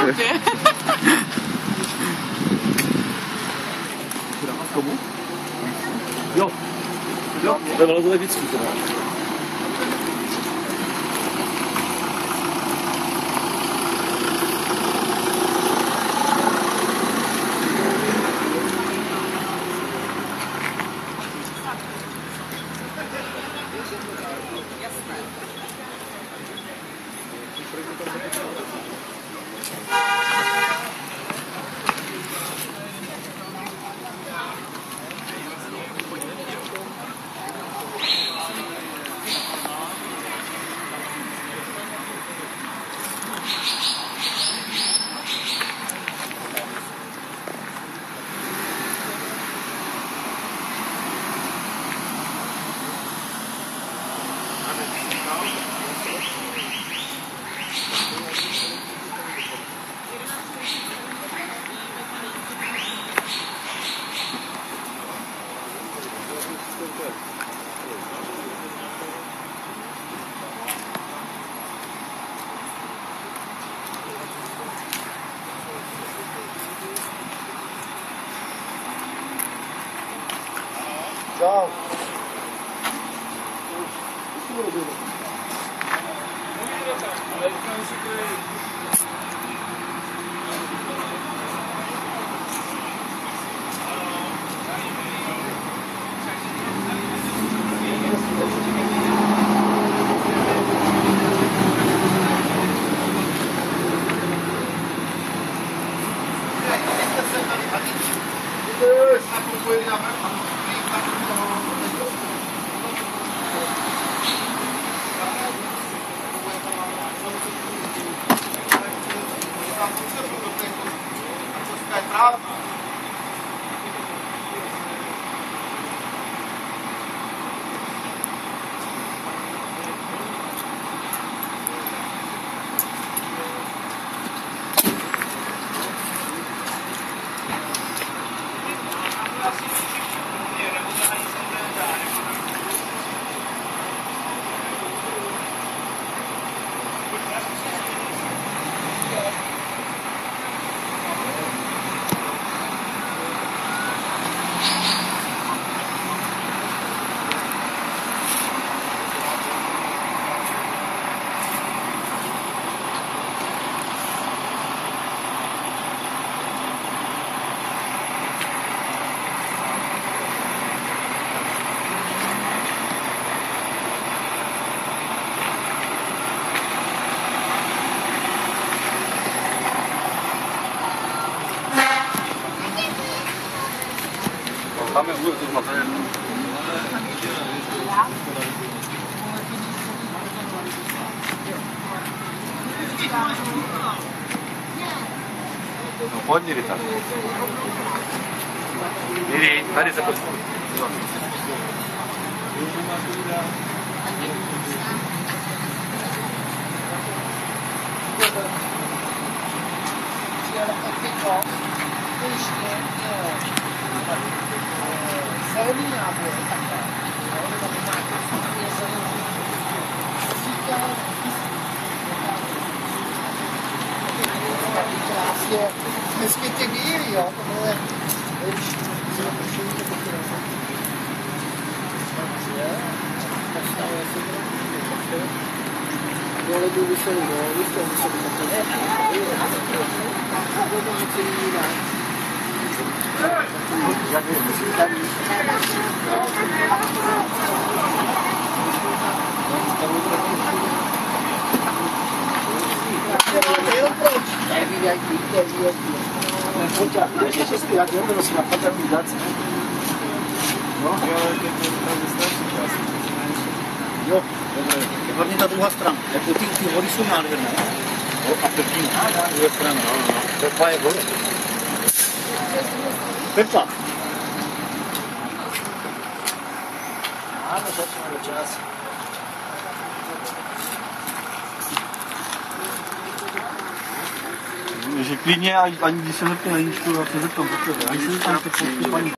Právě. Komu? Jo. Jo, to bylo vždycky teda. Čau. Tam je vůbec zmatené. No pojď, Rita. Jdi, tady se pojď. Zelený náboj, takhle. Krásně. Hezky ty bílý, jo, tohle je lepší. Dole byl vyselý, no, víš, to musí být takhle. Jak je musím tady? Jak je to si napadá vydat? No, jo, hlavně ta druhá strana. Jako ty vody jsou nádherné. A první, druhá strana. Pepa je voda. Pepa. Áno, začíname čas. Že klidně, ani když se zeptám na Aničku, já se zeptám, protože ani se zeptám,